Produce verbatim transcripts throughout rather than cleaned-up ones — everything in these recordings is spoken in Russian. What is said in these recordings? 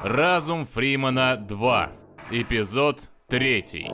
Разум Фримана два. Эпизод третий.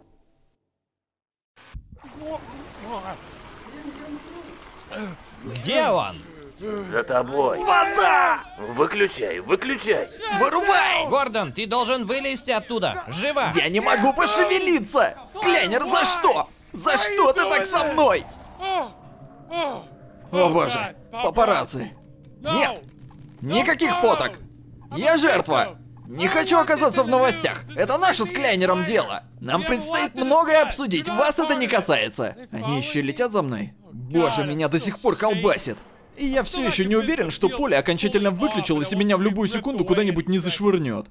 Где он? За тобой. Вода! Выключай, выключай. Вырубай! Гордон, ты должен вылезти оттуда. Живо! Я не могу пошевелиться! Клейнер, за что? За что ты так со мной? О боже, папарацци. Нет, никаких фоток. Я жертва. Не хочу оказаться в новостях. Это наше с Клейнером дело. Нам предстоит многое обсудить. Вас это не касается. Они еще летят за мной? Боже, меня до сих пор колбасит. И я все еще не уверен, что поле окончательно выключилось и меня в любую секунду куда-нибудь не зашвырнет.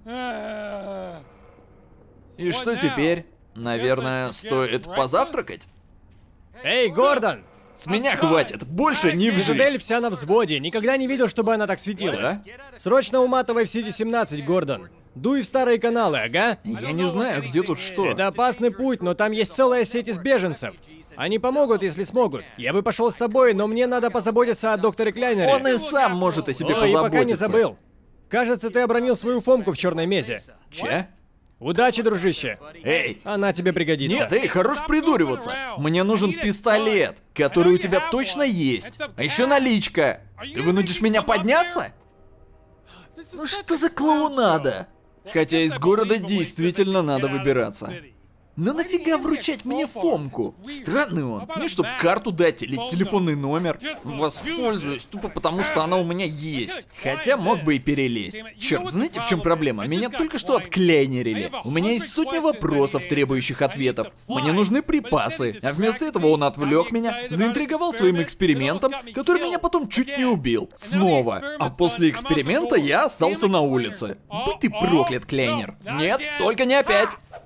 И что теперь? Наверное, стоит позавтракать? Эй, Гордон! С меня хватит, больше не в Цитадель жизнь. вся на взводе, никогда не видел, чтобы она так светилась. Да? Срочно уматывай в Си Ди семнадцать, Гордон. Дуй в старые каналы, ага? Я не знаю, где тут что. Это опасный путь, но там есть целая сеть из беженцев. Они помогут, если смогут. Я бы пошел с тобой, но мне надо позаботиться о докторе Клейнере. Он и сам может о себе Ой, и позаботиться. пока не забыл. Кажется, ты обронил свою Фомку в черной мезе. Че? Удачи, дружище. Эй! Она тебе пригодится. Нет, эй, хорош придуриваться. Мне нужен пистолет, который у тебя точно есть. А еще наличка. Ты вынудишь меня подняться? Ну что за клоунада? Хотя из города действительно надо выбираться. Но нафига вручать мне Фомку? Странный он. Мне чтоб карту дать или телефонный номер. Воспользуюсь тупо потому, что она у меня есть. Хотя мог бы и перелезть. Черт, знаете, в чем проблема? Меня только что отклейнерили. У меня есть сотни вопросов, требующих ответов. Мне нужны припасы. А вместо этого он отвлек меня, заинтриговал своим экспериментом, который меня потом чуть не убил. Снова. А после эксперимента я остался на улице. Будь ты проклят, Клейнер. Нет, только не опять.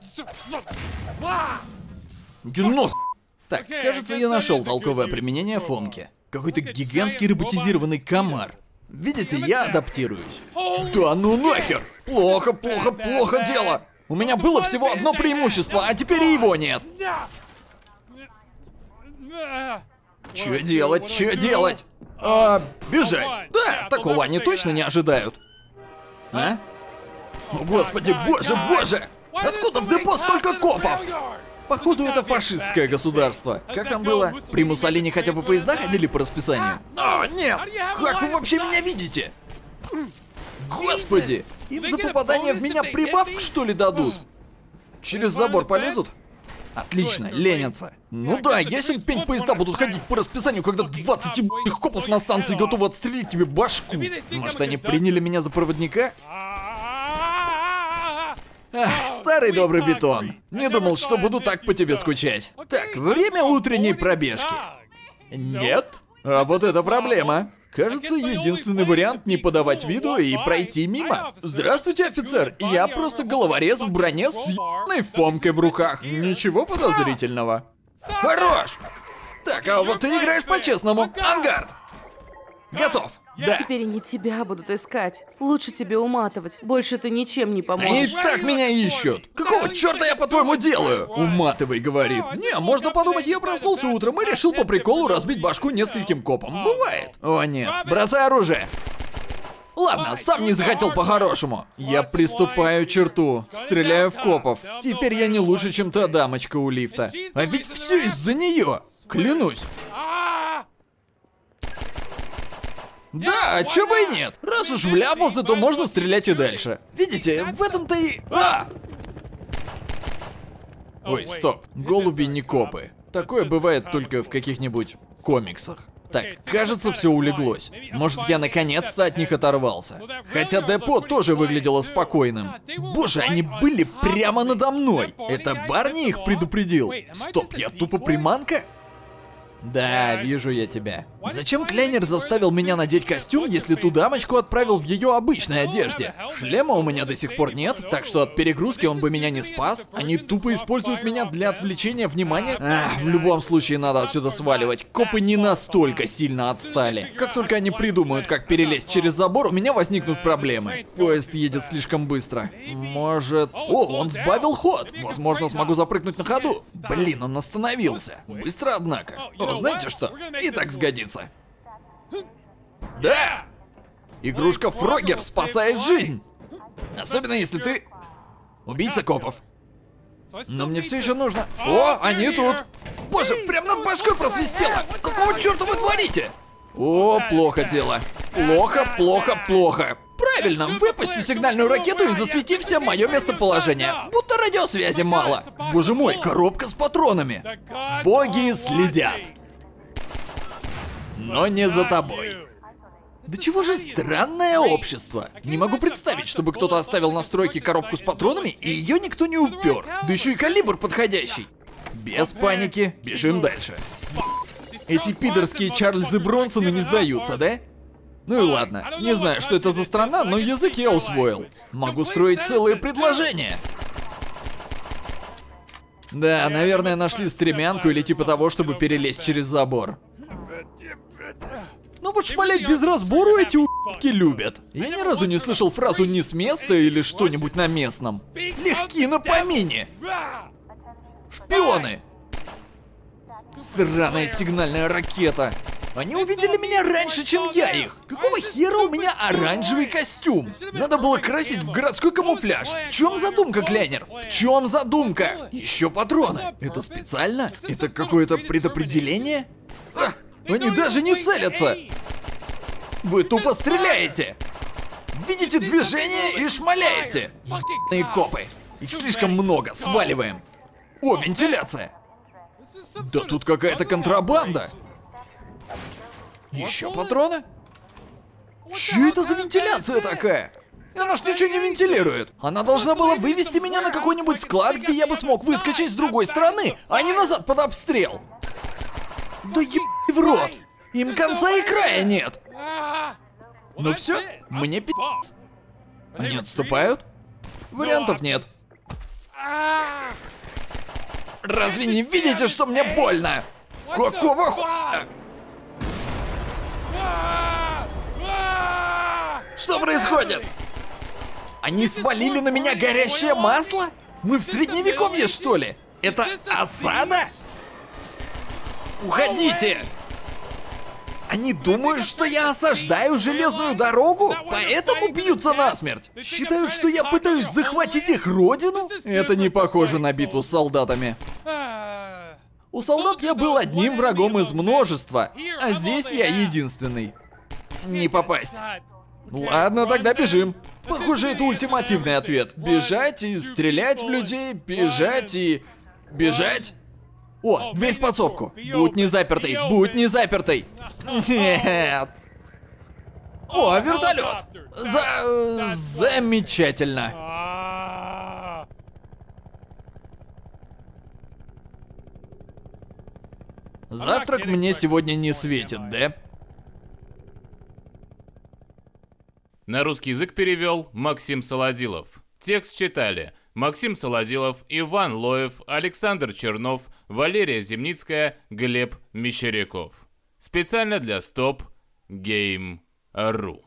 Дюно. Так, кажется, я нашел толковое применение Фомки. Какой-то гигантский роботизированный комар. Видите, я адаптируюсь. Да ну нахер! Плохо, плохо, плохо дело! У меня было всего одно преимущество, а теперь и его нет. Че делать, че делать? А, бежать. Да, такого они точно не ожидают. А? О, господи, боже, боже! Откуда в депо столько копов? Походу, это фашистское государство. Как там было? При Муссолини хотя бы поезда ходили по расписанию? О, нет! Как вы вообще меня видите? Господи! Им за попадание в меня прибавку, что ли, дадут? Через забор полезут? Отлично, ленятся. Ну да, ясен пень, поезда будут ходить по расписанию, когда двадцать ебаных копов на станции готовы отстрелить тебе башку. Может, они приняли меня за проводника? Ах, старый добрый бетон. Не думал, что буду так по тебе скучать. Так, время утренней пробежки. Нет? А вот это проблема. Кажется, единственный вариант не подавать виду и пройти мимо. Здравствуйте, офицер. Я просто головорез в броне с ебаной Фомкой в руках. Ничего подозрительного. Хорош! Так, а вот ты играешь по-честному. Ангард! Готов. Да. Теперь они тебя будут искать. Лучше тебе уматывать. Больше ты ничем не Они поможешь. и так меня ищут. Какого черта я, по-твоему, делаю? Уматывай, говорит. Не, можно подумать, я проснулся утром и решил по приколу разбить башку нескольким копам. Бывает. О нет, бросай оружие. Ладно, сам не захотел по-хорошему. Я приступаю к черту, стреляю в копов. Теперь я не лучше, чем та дамочка у лифта. А ведь все из-за нее. Клянусь. Да, а чё бы и нет. Раз уж вляпался, то можно стрелять и дальше. Видите, в этом-то и... А! Ой, стоп. Голуби не копы. Такое бывает только в каких-нибудь комиксах. Так, кажется, все улеглось. Может, я наконец-то от них оторвался. Хотя депо тоже выглядело спокойным. Боже, они были прямо надо мной. Это Барни их предупредил? Стоп, я тупо приманка? Да, вижу я тебя. Зачем Клейнер заставил меня надеть костюм, если ту дамочку отправил в ее обычной одежде? Шлема у меня до сих пор нет, так что от перегрузки он бы меня не спас. Они тупо используют меня для отвлечения внимания. Ах, в любом случае надо отсюда сваливать. Копы не настолько сильно отстали. Как только они придумают, как перелезть через забор, у меня возникнут проблемы. Поезд едет слишком быстро. Может... О, он сбавил ход. Возможно, смогу запрыгнуть на ходу. Блин, он остановился. Быстро, однако. О, знаете что? И так сгодится. Да! Игрушка Фрогер спасает жизнь! Особенно если ты убийца копов. Но мне все еще нужно... О, они тут! Боже, прям над башкой просвистело! Какого черта вы творите? О, плохо дело. Плохо, плохо, плохо. Правильно, выпусти сигнальную ракету и засвети всем мое местоположение. Будто радиосвязи мало. Боже мой, коробка с патронами. Боги следят. Но не за тобой. Да чего же странное общество. Не могу представить, чтобы кто-то оставил на стройке коробку с патронами, и ее никто не упер. Да еще и калибр подходящий. Без паники, бежим дальше. Эти пидорские Чарльзы Бронсоны не сдаются, да? Ну и ладно, не знаю, что это за страна, но язык я усвоил. Могу строить целые предложения. Да, наверное, нашли стремянку или типа того, чтобы перелезть через забор. Ну вот шмалять без разбору эти у**ки любят. Я ни разу не слышал фразу «не с места» или что-нибудь на местном. Легки на помине. Шпионы. Сраная сигнальная ракета. Они увидели меня раньше, чем я их. Какого хера у меня оранжевый костюм? Надо было красить в городской камуфляж. В чем задумка, Клейнер? В чем задумка? Еще патроны. Это специально? Это какое-то предопределение? А, они даже не целятся. Вы тупо стреляете. Видите движение и шмаляете. Ебаные копы. Их слишком много, сваливаем. О, вентиляция. Да тут какая-то контрабанда. Еще патроны? Что это за вентиляция такая? Она ж ничего не вентилирует. Она должна была вывести меня на какой-нибудь склад, где я бы смог выскочить с другой стороны, а не назад под обстрел. Да ебать в рот. Им конца и края нет. Ну все, мне пи***ц. Они отступают? Вариантов нет. Разве не видите, что мне больно? Какого хуя? Что происходит? Они свалили на меня горящее масло? Мы в средневековье, что ли? Это осада? Уходите! Они думают, что я осаждаю железную дорогу, поэтому бьются насмерть. Считают, что я пытаюсь захватить их родину? Это не похоже на битву с солдатами. У солдат я был одним врагом из множества, а здесь я единственный. Не попасть. Ладно, тогда бежим. Похоже, это ультимативный ответ. Бежать и стрелять в людей, бежать и... Бежать? О, дверь в подсобку. Будь не запертой, будь не запертой. Нет. О, вертолет. За... Замечательно. Завтрак мне сегодня не светит, да? На русский язык перевел Максим Солодилов. Текст читали Максим Солодилов, Иван Лоев, Александр Чернов, Валерия Земницкая, Глеб Мещеряков. Специально для Стоп Гейм точка ру.